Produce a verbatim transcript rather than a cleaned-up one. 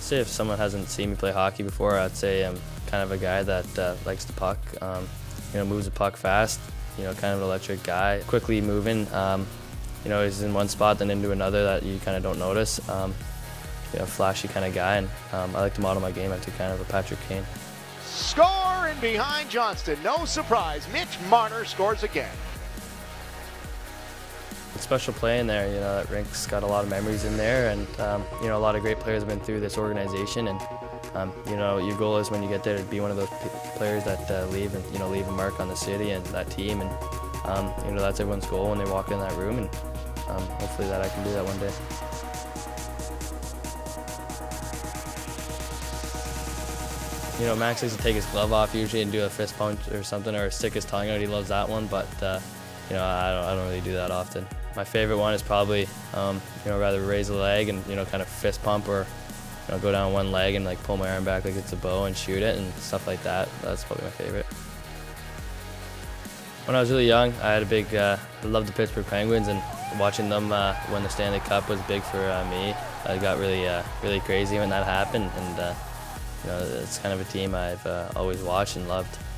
I'd say if someone hasn't seen me play hockey before, I'd say I'm kind of a guy that uh, likes the puck, um, you know, moves the puck fast, you know, kind of an electric guy, quickly moving, um, you know, he's in one spot then into another that you kind of don't notice, um, you know, flashy kind of guy, and um, I like to model my game after kind of a Patrick Kane. Score in behind Johnston, no surprise, Mitch Marner scores again. It's special playing there, you know, that rink's got a lot of memories in there, and um, you know, a lot of great players have been through this organization, and um, you know, your goal is when you get there to be one of those players that uh, leave and you know leave a mark on the city and that team, and um, you know, that's everyone's goal when they walk in that room, and um, hopefully that I can do that one day. You know, Max likes to take his glove off usually and do a fist punch or something, or stick his tongue out. He loves that one, but uh, you know, I don't, I don't really do that often. My favorite one is probably, um, you know, rather raise a leg and you know, kind of fist pump, or you know, go down one leg and like pull my arm back like it's a bow and shoot it and stuff like that. That's probably my favorite. When I was really young, I had a big, uh, I loved the Pittsburgh Penguins, and watching them uh, win the Stanley Cup was big for uh, me. I got really, uh, really crazy when that happened, and uh, you know, it's kind of a team I've uh, always watched and loved.